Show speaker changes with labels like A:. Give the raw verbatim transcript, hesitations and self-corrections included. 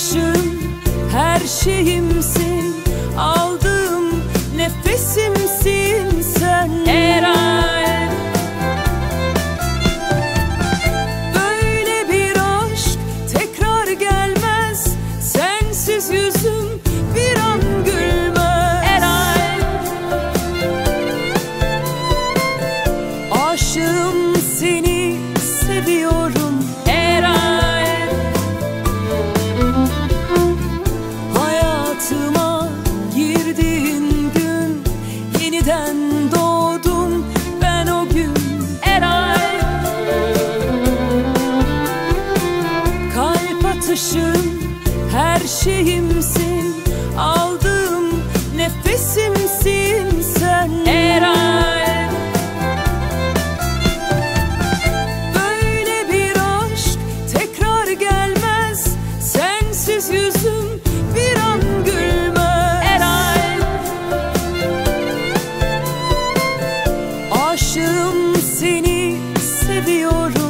A: bakışım her şeyimsin, aldığım nefesimsin sen. Eray, böyle bir aşk tekrar gelmez, sensiz yüzüm bir an gülmez. Eray, aşığım, seni seviyorum. Eray, hayatıma girdiğin gün yeniden doğdum ben o gün. Eray, kalp atışım her şeyimsin, aldığım nefesimsin sen. Eray, böyle bir aşk tekrar gelmez, sensiz yüzüm bir an gülmez. Eray, aşığım, seni seviyorum.